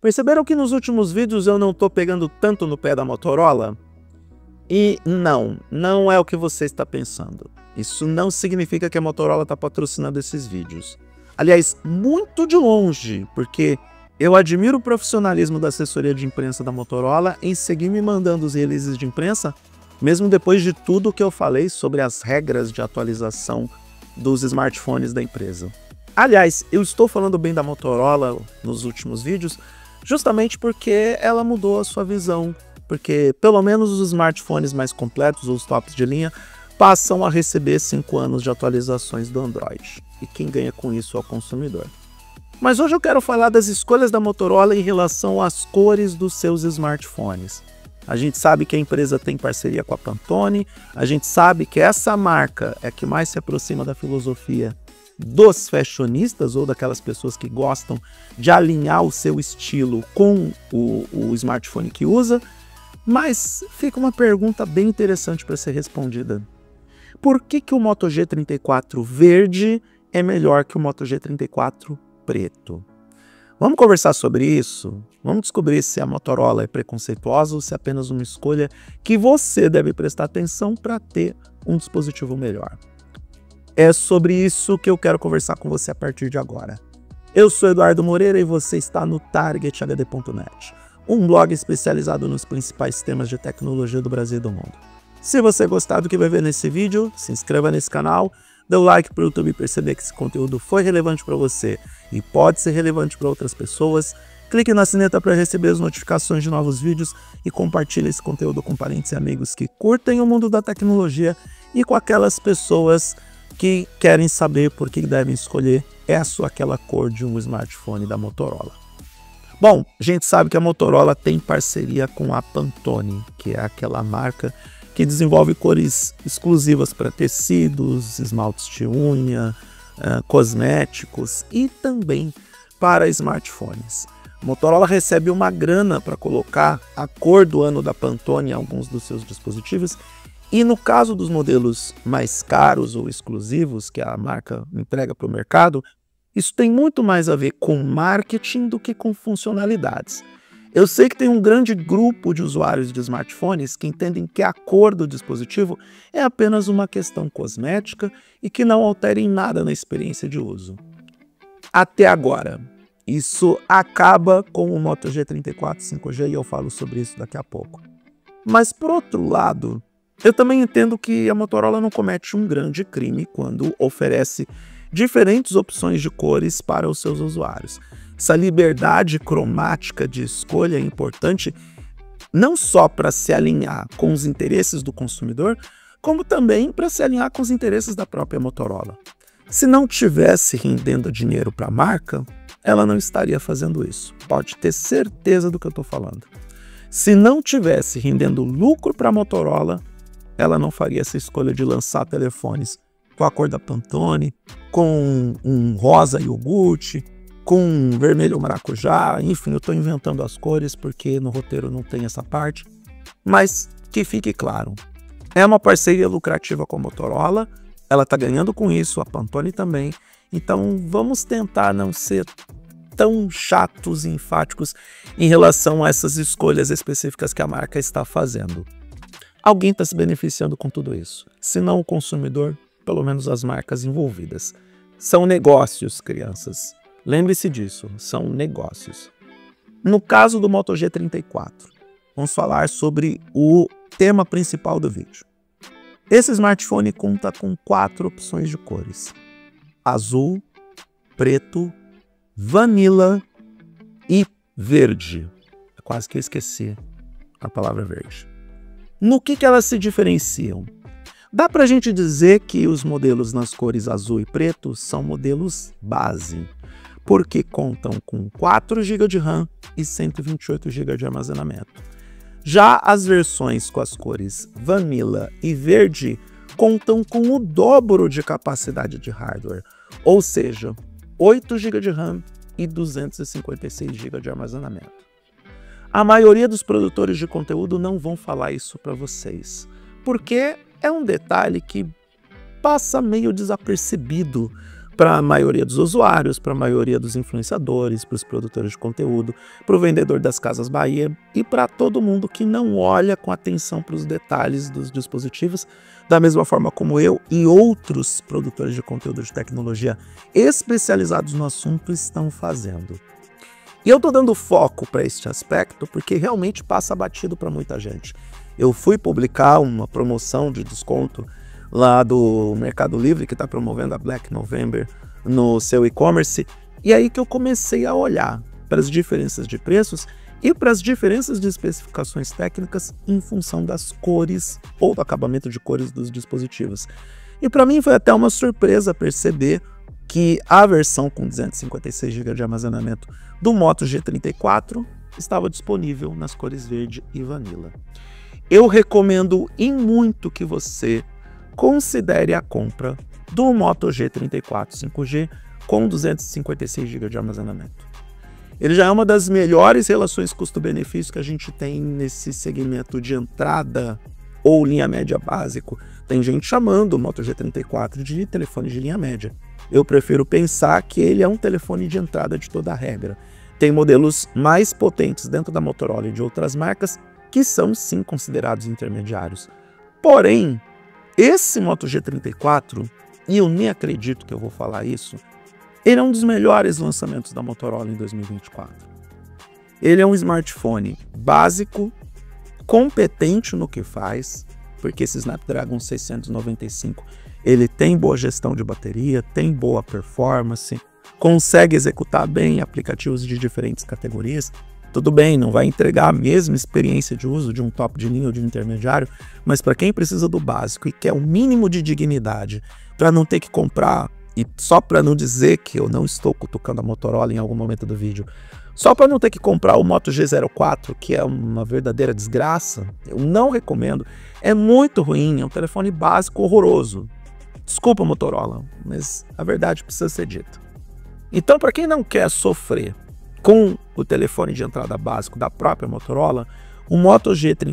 Perceberam que nos últimos vídeos eu não estou pegando tanto no pé da Motorola? E não é o que você está pensando. Isso não significa que a Motorola está patrocinando esses vídeos. Aliás, muito de longe, porque eu admiro o profissionalismo da assessoria de imprensa da Motorola em seguir me mandando os releases de imprensa, mesmo depois de tudo que eu falei sobre as regras de atualização dos smartphones da empresa. Aliás, eu estou falando bem da Motorola nos últimos vídeos, justamente porque ela mudou a sua visão, porque pelo menos os smartphones mais completos, os tops de linha, passam a receber 5 anos de atualizações do Android. E quem ganha com isso é o consumidor. Mas hoje eu quero falar das escolhas da Motorola em relação às cores dos seus smartphones. A gente sabe que a empresa tem parceria com a Pantone, a gente sabe que essa marca é a que mais se aproxima da filosofia dos fashionistas ou daquelas pessoas que gostam de alinhar o seu estilo com o smartphone que usa, mas fica uma pergunta bem interessante para ser respondida. Por que o Moto G34 verde é melhor que o Moto G34 preto? Vamos conversar sobre isso? Vamos descobrir se a Motorola é preconceituosa ou se é apenas uma escolha que você deve prestar atenção para ter um dispositivo melhor. É sobre isso que eu quero conversar com você a partir de agora. Eu sou Eduardo Moreira e você está no TargetHD.net, um blog especializado nos principais temas de tecnologia do Brasil e do mundo. Se você gostar do que vai ver nesse vídeo, se inscreva nesse canal, dê o like para o YouTube perceber que esse conteúdo foi relevante para você e pode ser relevante para outras pessoas. Clique na sineta para receber as notificações de novos vídeos e compartilhe esse conteúdo com parentes e amigos que curtem o mundo da tecnologia e com aquelas pessoas que querem saber por que devem escolher essa ou aquela cor de um smartphone da Motorola. Bom, a gente sabe que a Motorola tem parceria com a Pantone, que é aquela marca que desenvolve cores exclusivas para tecidos, esmaltes de unha, cosméticos e também para smartphones. A Motorola recebe uma grana para colocar a cor do ano da Pantone em alguns dos seus dispositivos e no caso dos modelos mais caros ou exclusivos que a marca entrega para o mercado, isso tem muito mais a ver com marketing do que com funcionalidades. Eu sei que tem um grande grupo de usuários de smartphones que entendem que a cor do dispositivo é apenas uma questão cosmética e que não altera em nada na experiência de uso. Até agora, isso acaba com o Moto G34 5G e eu falo sobre isso daqui a pouco. Mas por outro lado, eu também entendo que a Motorola não comete um grande crime quando oferece diferentes opções de cores para os seus usuários. Essa liberdade cromática de escolha é importante não só para se alinhar com os interesses do consumidor, como também para se alinhar com os interesses da própria Motorola. Se não tivesse rendendo dinheiro para a marca, ela não estaria fazendo isso. Pode ter certeza do que eu estou falando. Se não tivesse rendendo lucro para a Motorola, ela não faria essa escolha de lançar telefones com a cor da Pantone, com um rosa iogurte, com um vermelho maracujá, enfim, eu estou inventando as cores porque no roteiro não tem essa parte, mas que fique claro, é uma parceria lucrativa com a Motorola, ela está ganhando com isso, a Pantone também, então vamos tentar não ser tão chatos e enfáticos em relação a essas escolhas específicas que a marca está fazendo. Alguém está se beneficiando com tudo isso, se não o consumidor, pelo menos as marcas envolvidas. São negócios, crianças. Lembre-se disso, são negócios. No caso do Moto G34, vamos falar sobre o tema principal do vídeo. Esse smartphone conta com 4 opções de cores: azul, preto, vanilla e verde. Quase que eu esqueci a palavra verde. No que elas se diferenciam? Dá pra gente dizer que os modelos nas cores azul e preto são modelos base, porque contam com 4 GB de RAM e 128 GB de armazenamento. Já as versões com as cores vanilla e verde contam com o dobro de capacidade de hardware, ou seja, 8 GB de RAM e 256 GB de armazenamento. A maioria dos produtores de conteúdo não vão falar isso para vocês, porque é um detalhe que passa meio desapercebido para a maioria dos usuários, para a maioria dos influenciadores, para os produtores de conteúdo, para o vendedor das Casas Bahia e para todo mundo que não olha com atenção para os detalhes dos dispositivos, da mesma forma como eu e outros produtores de conteúdo de tecnologia especializados no assunto estão fazendo. E eu estou dando foco para este aspecto porque realmente passa batido para muita gente. Eu fui publicar uma promoção de desconto lá do Mercado Livre, que está promovendo a Black November no seu e-commerce, e aí que eu comecei a olhar para as diferenças de preços e para as diferenças de especificações técnicas em função das cores ou do acabamento de cores dos dispositivos. E para mim foi até uma surpresa perceber que a versão com 256 GB de armazenamento do Moto G34 estava disponível nas cores verde e vanilla. Eu recomendo e muito que você considere a compra do Moto G34 5G com 256 GB de armazenamento. Ele já é uma das melhores relações custo-benefício que a gente tem nesse segmento de entrada ou linha média básico. Tem gente chamando o Moto G34 de telefone de linha média. Eu prefiro pensar que ele é um telefone de entrada de toda a regra. Tem modelos mais potentes dentro da Motorola e de outras marcas que são sim considerados intermediários. Porém, esse Moto G34, e eu nem acredito que eu vou falar isso, ele é um dos melhores lançamentos da Motorola em 2024. Ele é um smartphone básico, competente no que faz, porque esse Snapdragon 695 ele tem boa gestão de bateria, tem boa performance, consegue executar bem aplicativos de diferentes categorias. Tudo bem, não vai entregar a mesma experiência de uso de um top de linha ou de um intermediário, mas para quem precisa do básico e quer o mínimo de dignidade para não ter que comprar, e só para não dizer que eu não estou cutucando a Motorola em algum momento do vídeo, só para não ter que comprar o Moto G04, que é uma verdadeira desgraça, eu não recomendo, é muito ruim, é um telefone básico horroroso. Desculpa, Motorola, mas a verdade precisa ser dita. Então, para quem não quer sofrer com o telefone de entrada básico da própria Motorola, o Moto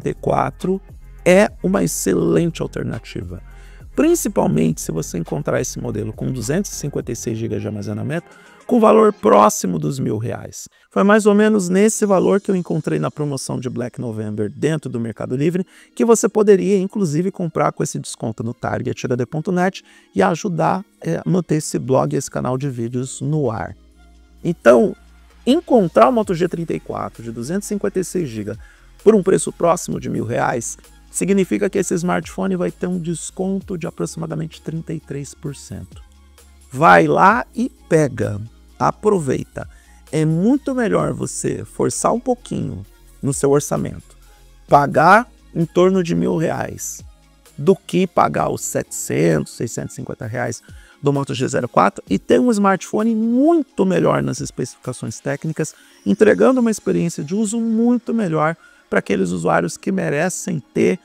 G34 é uma excelente alternativa. Principalmente se você encontrar esse modelo com 256 GB de armazenamento com valor próximo dos R$1.000. Foi mais ou menos nesse valor que eu encontrei na promoção de Black November dentro do Mercado Livre, que você poderia inclusive comprar com esse desconto no target.net e ajudar a manter esse blog e esse canal de vídeos no ar. Então, encontrar o Moto G34 de 256 GB por um preço próximo de R$1.000 significa que esse smartphone vai ter um desconto de aproximadamente 33%. Vai lá e pega, aproveita. É muito melhor você forçar um pouquinho no seu orçamento, pagar em torno de R$1.000, do que pagar os R$700, R$650 do Moto G04 e ter um smartphone muito melhor nas especificações técnicas, entregando uma experiência de uso muito melhor para aqueles usuários que merecem ter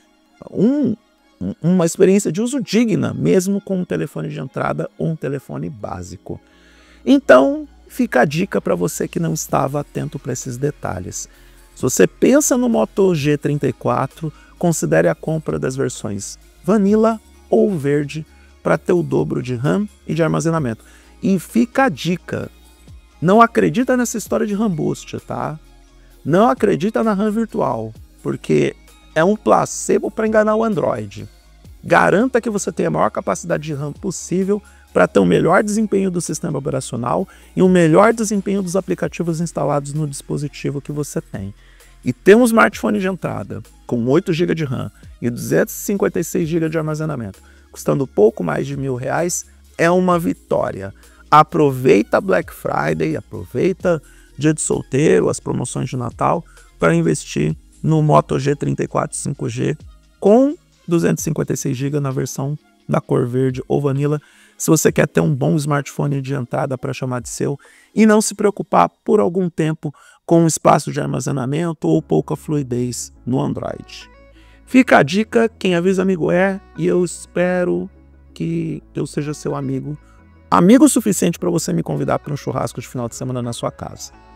uma experiência de uso digna, mesmo com um telefone de entrada ou um telefone básico. Então, fica a dica para você que não estava atento para esses detalhes. Se você pensa no Moto G34, considere a compra das versões Vanilla ou Verde para ter o dobro de RAM e de armazenamento. E fica a dica, não acredita nessa história de RAM Boost, tá? Não acredita na RAM virtual, porque é um placebo para enganar o Android. Garanta que você tenha a maior capacidade de RAM possível para ter o melhor desempenho do sistema operacional e o melhor desempenho dos aplicativos instalados no dispositivo que você tem. E ter um smartphone de entrada com 8 GB de RAM e 256 GB de armazenamento, custando pouco mais de R$1.000, é uma vitória. Aproveita a Black Friday, aproveita Dia de Solteiro, as promoções de Natal, para investir no Moto G34 5G com 256 GB na versão da cor verde ou vanilla, se você quer ter um bom smartphone de entrada para chamar de seu e não se preocupar por algum tempo com espaço de armazenamento ou pouca fluidez no Android. Fica a dica, quem avisa amigo é, e eu espero que eu seja seu amigo. Amigo o suficiente para você me convidar para um churrasco de final de semana na sua casa.